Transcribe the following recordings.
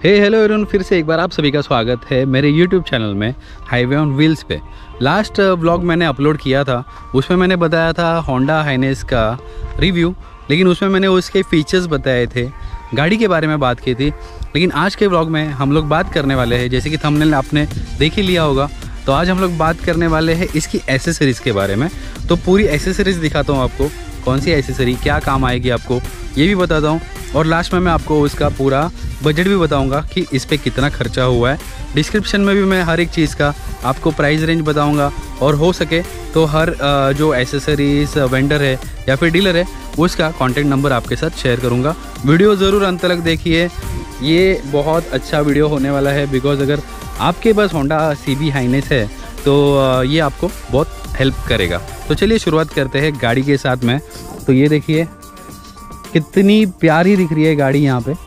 Hello everyone, फिर से एक बार आप सभी का स्वागत है मेरे YouTube चैनल में हाईवे ऑन व्हील्स पे। लास्ट व्लॉग मैंने अपलोड किया था, उसमें मैंने बताया था होंडा हाइनेस का रिव्यू, लेकिन उसमें मैंने उसके फीचर्स बताए थे, गाड़ी के बारे में बात की थी। लेकिन आज के व्लॉग में हम लोग बात करने वाले हैं, जैसे कि थंबनेल आपने देख ही लिया होगा, तो आज हम लोग बात करने वाले हैं इसकी एसेसरीज़ के बारे में। तो पूरी एसेसरीज़ दिखाता हूँ आपको, कौन सी एसेसरी क्या काम आएगी आपको ये भी बताता हूँ, और लास्ट में मैं आपको उसका पूरा बजट भी बताऊंगा कि इस पे कितना खर्चा हुआ है। डिस्क्रिप्शन में भी मैं हर एक चीज़ का आपको प्राइस रेंज बताऊंगा, और हो सके तो हर जो एसेसरीज वेंडर है या फिर डीलर है उसका कॉन्टैक्ट नंबर आपके साथ शेयर करूंगा। वीडियो ज़रूर अंत तक देखिए, ये बहुत अच्छा वीडियो होने वाला है, बिकॉज़ अगर आपके पास होंडा CB हाइनेस है तो ये आपको बहुत हेल्प करेगा। तो चलिए शुरुआत करते हैं गाड़ी के साथ में। तो ये देखिए कितनी प्यारी दिख रही है गाड़ी। यहाँ पे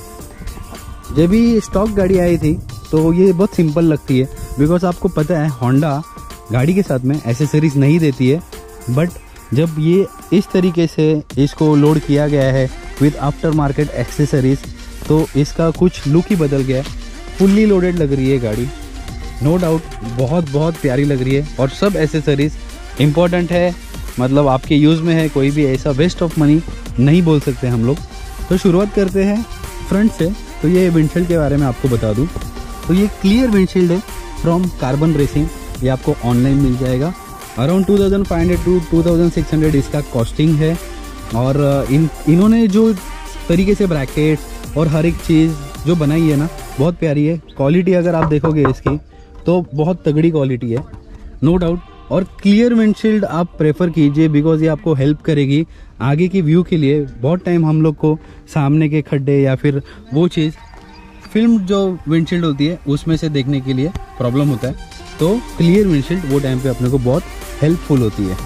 जब भी स्टॉक गाड़ी आई थी तो ये बहुत सिंपल लगती है, बिकॉज आपको पता है होंडा गाड़ी के साथ में एसेसरीज नहीं देती है। बट जब ये इस तरीके से इसको लोड किया गया है विद आफ्टर मार्केट एक्सेसरीज, तो इसका कुछ लुक ही बदल गया है। फुल्ली लोडेड लग रही है गाड़ी, नो डाउट बहुत प्यारी लग रही है, और सब एसेसरीज इम्पॉर्टेंट है, मतलब आपके यूज़ में है, कोई भी ऐसा वेस्ट ऑफ मनी नहीं बोल सकते हम लोग। तो शुरुआत करते हैं फ्रंट से। तो ये विंडशील्ड के बारे में आपको बता दूं, तो ये क्लियर विंडशील्ड है फ्रॉम कार्बन रेसिंग, ये आपको ऑनलाइन मिल जाएगा। अराउंड 2500 टू 2600 इसका कॉस्टिंग है। और इन्होंने जो तरीके से ब्रैकेट और हर एक चीज़ जो बनाई है ना, बहुत प्यारी है। क्वालिटी अगर आप देखोगे इसकी तो बहुत तगड़ी क्वालिटी है, नो डाउट। और क्लियर विंडशील्ड आप प्रेफर कीजिए, बिकॉज ये आपको हेल्प करेगी आगे की व्यू के लिए। बहुत टाइम हम लोग को सामने के खड्डे या फिर वो चीज़ फिल्म जो विंडशील्ड होती है उसमें से देखने के लिए प्रॉब्लम होता है, तो क्लियर विंडशील्ड वो टाइम पे अपने को बहुत हेल्पफुल होती है।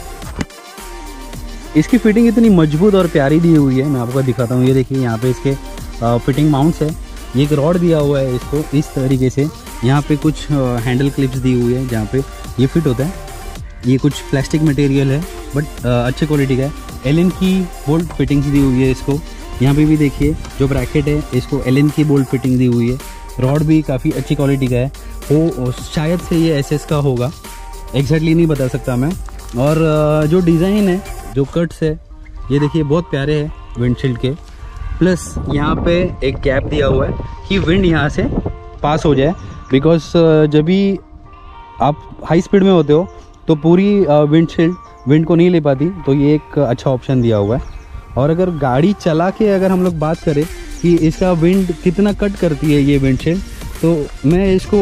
इसकी फिटिंग इतनी मजबूत और प्यारी दी हुई है, मैं आपको दिखाता हूँ। ये देखिए यहाँ पे इसके फिटिंग माउंट्स है, ये एक रॉड दिया हुआ है इसको इस तरीके से। यहाँ पे कुछ हैंडल क्लिप्स दी हुई है जहाँ पे ये फिट होता है। ये कुछ प्लास्टिक मटेरियल है बट अच्छे क्वालिटी का है। एलन की बोल्ट फिटिंग्स दी हुई है इसको। यहाँ पे भी देखिए जो ब्रैकेट है इसको एलन की बोल्ट फिटिंग दी हुई है। रॉड भी काफ़ी अच्छी क्वालिटी का है, वो शायद से ये SS का होगा, एग्जैक्टली नहीं बता सकता मैं। और जो डिज़ाइन है, जो कट्स है, ये देखिए बहुत प्यारे हैं विंडशील्ड के। प्लस यहाँ पे एक गैप दिया हुआ है कि विंड यहाँ से पास हो जाए, बिकॉज जब भी आप हाई स्पीड में होते हो तो पूरी विंडशील्ड विंड को नहीं ले पाती, तो ये एक अच्छा ऑप्शन दिया हुआ है। और अगर गाड़ी चला के अगर हम लोग बात करें कि इसका विंड कितना कट करती है ये विंडशील्ड, तो मैं इसको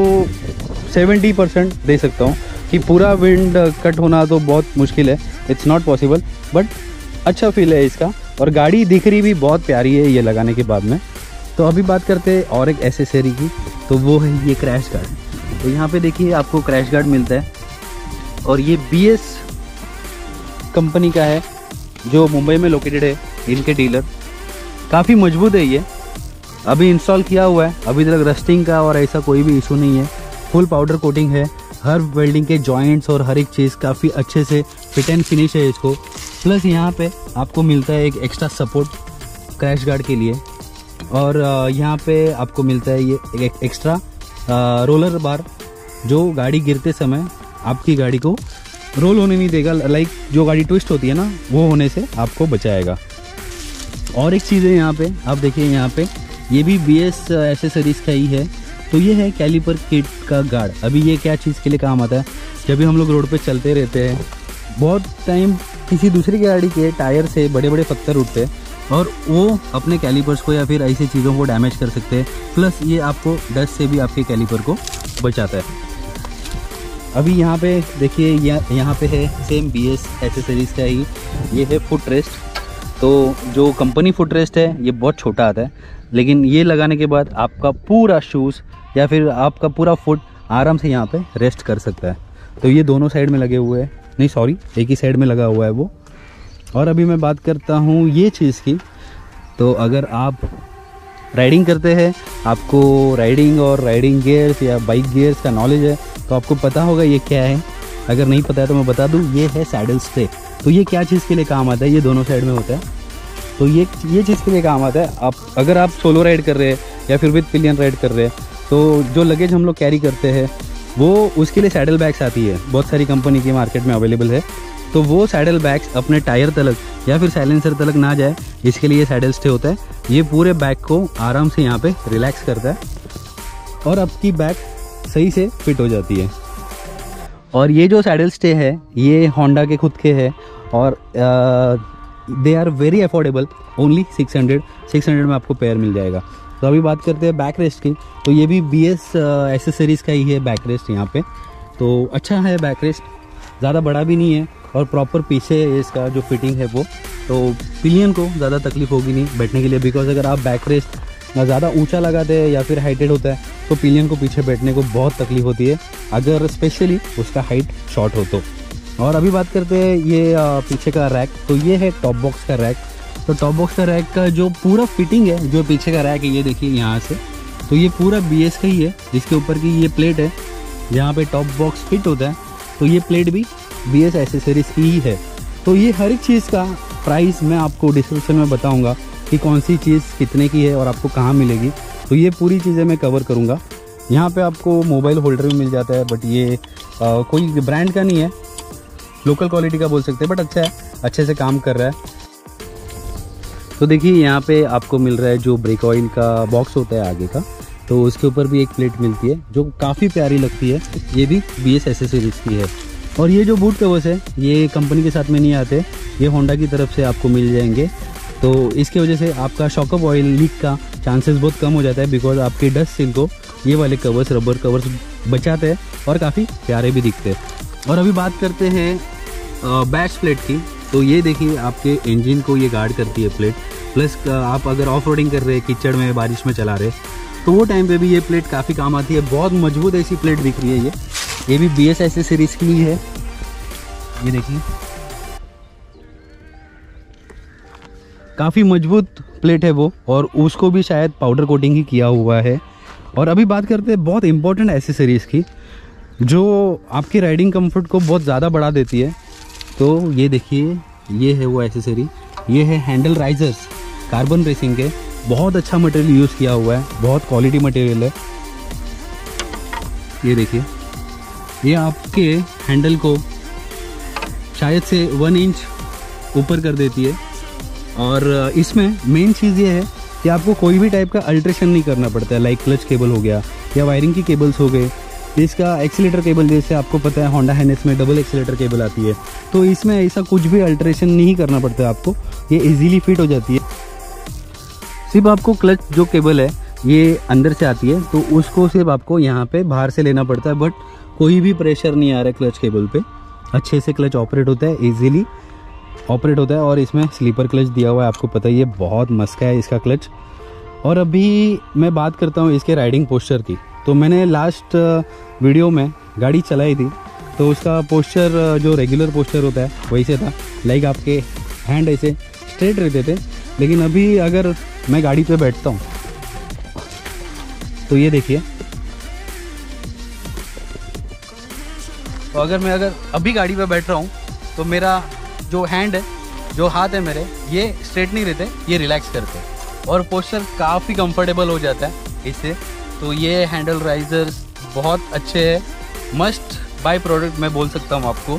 70% दे सकता हूँ कि पूरा विंड कट होना तो बहुत मुश्किल है, इट्स नॉट पॉसिबल, बट अच्छा फील है इसका। और गाड़ी दिख रही भी बहुत प्यारी है ये लगाने के बाद में। तो अभी बात करते हैं और एक एसेसरी की, तो वो है ये क्रैश गार्ड। तो यहाँ पे देखिए आपको क्रैश गार्ड मिलता है, और ये BS कंपनी का है जो मुंबई में लोकेटेड है, इनके डीलर। काफ़ी मजबूत है ये, अभी इंस्टॉल किया हुआ है, अभी तक रस्टिंग का और ऐसा कोई भी इशू नहीं है। फुल पाउडर कोटिंग है, हर वेल्डिंग के जॉइंट्स और हर एक चीज़ काफ़ी अच्छे से फिट एंड फिनिश है इसको। प्लस यहाँ पे आपको मिलता है एक एक्स्ट्रा सपोर्ट क्रैश गार्ड के लिए, और यहाँ पे आपको मिलता है ये एक एक्स्ट्रा रोलर बार, जो गाड़ी गिरते समय आपकी गाड़ी को रोल होने नहीं देगा, लाइक जो गाड़ी ट्विस्ट होती है ना, वो होने से आपको बचाएगा। और एक चीज़ है यहाँ पे, आप देखिए यहाँ पे ये भी BS एसेसरीज का ही है। तो ये है कैलिपर किट का गार्ड। अभी ये क्या चीज़ के लिए काम आता है, जब भी हम लोग रोड पे चलते रहते हैं, बहुत टाइम किसी दूसरी गाड़ी के टायर से बड़े बड़े पत्थर उठते हैं और वो अपने कैलिपर्स को या फिर ऐसी चीज़ों को डैमेज कर सकते हैं। प्लस ये आपको डस्ट से भी आपके कैलिपर को बचाता है। अभी यहाँ पे देखिए यहाँ पे है सेम BS एसेसरीज का ही, ये है फुट रेस्ट। तो जो कंपनी फुट रेस्ट है ये बहुत छोटा आता है, लेकिन ये लगाने के बाद आपका पूरा शूज़ या फिर आपका पूरा फुट आराम से यहाँ पे रेस्ट कर सकता है। तो ये दोनों साइड में लगे हुए हैं, नहीं सॉरी एक ही साइड में लगा हुआ है वो। और अभी मैं बात करता हूँ ये चीज़ की, तो अगर आप राइडिंग करते हैं, आपको राइडिंग और राइडिंग गियर्स या बाइक गियर्स का नॉलेज है, तो आपको पता होगा ये क्या है। अगर नहीं पता है तो मैं बता दूँ, ये है सैडल स्टे। तो ये क्या चीज़ के लिए काम आता है, ये दोनों साइड में होता है। तो ये चीज़ के लिए काम आता है। अगर आप सोलो राइड कर रहे हैं या फिर विद पिलियन राइड कर रहे हैं, तो जो लगेज हम लोग कैरी करते हैं वो उसके लिए सैडल बैग्स आती है, बहुत सारी कंपनी की मार्केट में अवेलेबल है। तो वो सैडल बैग्स अपने टायर तलक या फिर साइलेंसर तलक ना जाए, इसके लिए सैडल स्टे होता है। ये पूरे बैग को आराम से यहाँ पे रिलैक्स करता है और आपकी बैग सही से फिट हो जाती है। और ये जो सैडल स्टे है ये होंडा के खुद के हैं और they are very affordable, only 600 में आपको पेयर मिल जाएगा। तो अभी बात करते हैं बैक रेस्ट की, तो ये भी BS एसेसरीज़ का ही है बैक रेस्ट यहाँ पे। तो अच्छा है बैक रेस्ट, ज़्यादा बड़ा भी नहीं है और प्रॉपर पीछे इसका जो फिटिंग है वो, तो पिलियन को ज़्यादा तकलीफ होगी नहीं बैठने के लिए, बिकॉज अगर आप बैक रेस्ट ज़्यादा ऊंचा लगाते हैं या फिर हाइटेड होता है तो पिलियन को पीछे बैठने को बहुत तकलीफ होती है, अगर स्पेशली उसका हाइट शॉर्ट हो तो। और अभी बात करते हैं ये पीछे का रैक, तो ये है टॉप बॉक्स का रैक। तो टॉप बॉक्स का रैक का जो पूरा फिटिंग है, जो पीछे का रैक है ये देखिए यहाँ से, तो ये पूरा BS का ही है, जिसके ऊपर की ये प्लेट है जहाँ पे टॉप बॉक्स फिट होता है, तो ये प्लेट भी BS एसेसरीज की ही है। तो ये हर एक चीज़ का प्राइस मैं आपको डिस्क्रिप्शन में बताऊंगा कि कौन सी चीज़ कितने की है और आपको कहाँ मिलेगी, तो ये पूरी चीज़ें मैं कवर करूंगा। यहाँ पे आपको मोबाइल होल्डर भी मिल जाता है, बट ये कोई ब्रांड का नहीं है, लोकल क्वालिटी का बोल सकते हैं, बट अच्छा है, अच्छे से काम कर रहा है। तो देखिए यहाँ पे आपको मिल रहा है जो ब्रेक ऑयल का बॉक्स होता है आगे का, तो उसके ऊपर भी एक प्लेट मिलती है जो काफ़ी प्यारी लगती है, ये भी BS एसेसरीज की है। और ये जो बूट कवर्स है ये कंपनी के साथ में नहीं आते, ये होंडा की तरफ से आपको मिल जाएंगे, तो इसकी वजह से आपका शॉकअप ऑयल लीक का चांसेस बहुत कम हो जाता है, बिकॉज आपके डस्ट सील को ये वाले कवर्स, रबर कवर्स बचाते हैं और काफ़ी प्यारे भी दिखते हैं। और अभी बात करते हैं बैक प्लेट की, तो ये देखिए आपके इंजन को ये गार्ड करती है प्लेट, प्लस आप अगर ऑफ रोडिंग कर रहे हैं, कीचड़ में, बारिश में चला रहे, तो वो टाइम पे भी ये प्लेट काफ़ी काम आती है। बहुत मजबूत ऐसी प्लेट दिख रही है ये भी BS एसेसरीज की है, ये देखिए काफ़ी मजबूत प्लेट है वो, और उसको भी शायद पाउडर कोटिंग ही किया हुआ है। और अभी बात करते हैं बहुत इंपॉर्टेंट एसेसरीज़ की, जो आपकी राइडिंग कंफर्ट को बहुत ज़्यादा बढ़ा देती है। तो ये देखिए ये है वो एसेसरी, ये है हैंडल राइजर्स, कार्बन रेसिंग के, बहुत अच्छा मटेरियल यूज़ किया हुआ है, बहुत क्वालिटी मटेरियल है। ये देखिए ये आपके हैंडल को शायद से 1 इंच ऊपर कर देती है। और इसमें मेन चीज़ ये है कि आपको कोई भी टाइप का अल्ट्रेशन नहीं करना पड़ता है, लाइक क्लच केबल हो गया या वायरिंग की केबल्स हो गए। इसका एक्सीलेटर केबल जैसे आपको पता है होंडा हैनेस में डबल एक्सीलेटर केबल आती है, तो इसमें ऐसा कुछ भी अल्ट्रेशन नहीं करना पड़ता है आपको, ये इजीली फिट हो जाती है। सिर्फ आपको क्लच जो केबल है ये अंदर से आती है, तो उसको सिर्फ आपको यहाँ पे बाहर से लेना पड़ता है, बट कोई भी प्रेशर नहीं आ रहा है क्लच केबल पे, अच्छे से क्लच ऑपरेट होता है, इजीली ऑपरेट होता है। और इसमें स्लीपर क्लच दिया हुआ है, आपको पता ही है, बहुत मस्का है इसका क्लच। और अभी मैं बात करता हूँ इसके राइडिंग पोस्चर की, तो मैंने लास्ट वीडियो में गाड़ी चलाई थी, तो उसका पोस्चर जो रेगुलर पोस्चर होता है वैसे था, लाइक आपके हैंड ऐसे स्ट्रेट रहते थे। लेकिन अभी अगर मैं गाड़ी पे बैठता हूँ तो ये देखिए, तो अगर मैं अभी गाड़ी पे बैठ रहा हूँ तो मेरा जो हैंड है, जो हाथ है मेरे, ये स्ट्रेट नहीं रहते, ये रिलैक्स करते हैं और पोस्चर काफ़ी कंफर्टेबल हो जाता है इससे। तो ये हैंडल राइजर्स बहुत अच्छे हैं, मस्ट बाय प्रोडक्ट मैं बोल सकता हूँ आपको।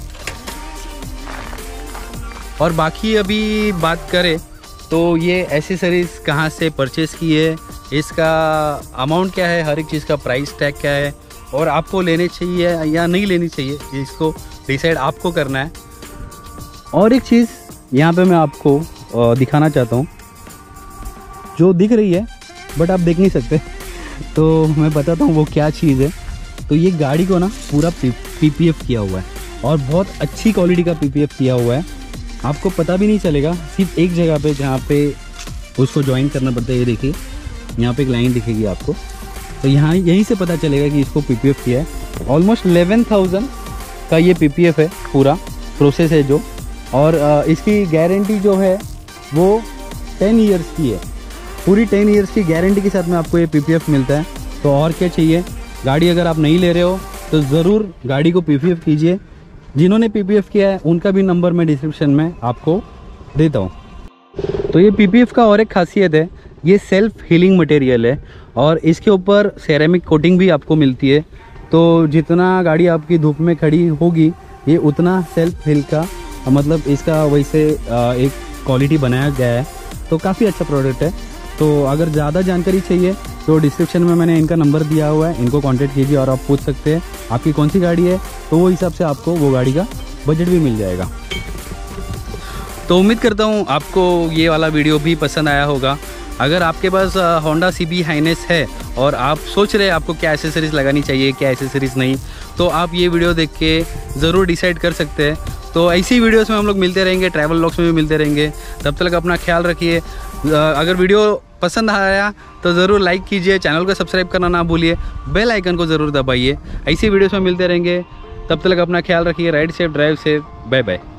और बाकी अभी बात करें तो ये एसेसरीज़ कहाँ से परचेज़ की है, इसका अमाउंट क्या है, हर एक चीज़ का प्राइस टैग क्या है, और आपको लेने चाहिए या नहीं लेनी चाहिए, इसको डिसाइड आपको करना है। और एक चीज़ यहाँ पे मैं आपको दिखाना चाहता हूँ, जो दिख रही है बट आप देख नहीं सकते, तो मैं बताता हूँ वो क्या चीज़ है। तो ये गाड़ी को ना पूरा PPF किया हुआ है, और बहुत अच्छी क्वालिटी का PPF किया हुआ है, आपको पता भी नहीं चलेगा, सिर्फ एक जगह पे जहाँ पे उसको ज्वाइन करना पड़ता है। ये देखिए यहाँ पे एक लाइन दिखेगी आपको, तो यहाँ यहीं से पता चलेगा कि इसको PPF किया है। ऑलमोस्ट 11,000 का ये PPF है, पूरा प्रोसेस है जो, और इसकी गारंटी जो है वो 10 ईयर्स की है, पूरी 10 ईयर्स की गारंटी के साथ में आपको ये PPF मिलता है। तो और क्या चाहिए, गाड़ी अगर आप नहीं ले रहे हो तो ज़रूर गाड़ी को PPF कीजिए। जिन्होंने PPF किया है उनका भी नंबर मैं डिस्क्रिप्शन में आपको देता हूँ। तो ये PPF का और एक खासियत है ये सेल्फ हीलिंग मटेरियल है और इसके ऊपर सेरेमिक कोटिंग भी आपको मिलती है। तो जितना गाड़ी आपकी धूप में खड़ी होगी ये उतना सेल्फ हील का मतलब इसका वैसे एक क्वालिटी बनाया गया है। तो काफ़ी अच्छा प्रोडक्ट है। तो अगर ज़्यादा जानकारी चाहिए तो डिस्क्रिप्शन में मैंने इनका नंबर दिया हुआ है, इनको कांटेक्ट कीजिए और आप पूछ सकते हैं आपकी कौन सी गाड़ी है, तो वो हिसाब से आपको वो गाड़ी का बजट भी मिल जाएगा। तो उम्मीद करता हूँ आपको ये वाला वीडियो भी पसंद आया होगा। अगर आपके पास होंडा CB हाइनेस है और आप सोच रहे हैं आपको क्या एसेसरीज़ लगानी चाहिए, क्या एसेसरीज़ नहीं, तो आप ये वीडियो देख के ज़रूर डिसाइड कर सकते हैं। तो ऐसी वीडियोस में हम लोग मिलते रहेंगे, ट्रैवल व्लॉग्स में भी मिलते रहेंगे। तब तक अपना ख्याल रखिए। अगर वीडियो पसंद आया तो ज़रूर लाइक कीजिए, चैनल को सब्सक्राइब करना ना भूलिए, बेल आइकन को ज़रूर दबाइए। ऐसी वीडियोस में मिलते रहेंगे। तब तक अपना ख्याल रखिए। Ride safe, drive safe, bye bye.